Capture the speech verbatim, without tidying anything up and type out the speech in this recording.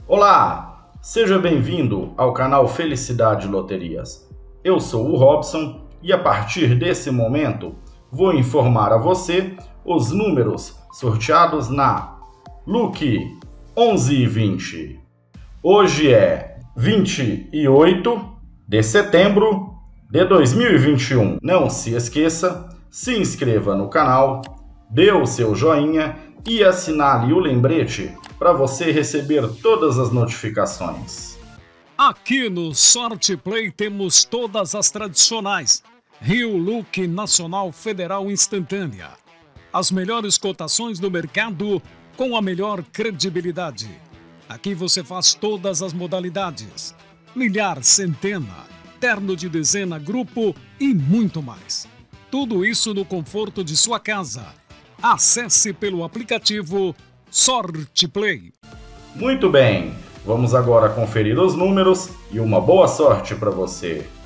Olá, seja bem-vindo ao canal Felicidade Loterias. Eu sou o Robson e a partir desse momento vou informar a você os números sorteados na Lucky onze e vinte. Hoje é vinte e oito de setembro de dois mil e vinte e um. Não se esqueça, se inscreva no canal, dê o seu joinha e assinale o lembrete para você receber todas as notificações. Aqui no Sorte Play temos todas as tradicionais. Rio Lucky Nacional Federal Instantânea. As melhores cotações do mercado com a melhor credibilidade. Aqui você faz todas as modalidades. Milhar, centena, terno de dezena, grupo e muito mais. Tudo isso no conforto de sua casa. Acesse pelo aplicativo Sorte Play. Muito bem, vamos agora conferir os números e uma boa sorte para você.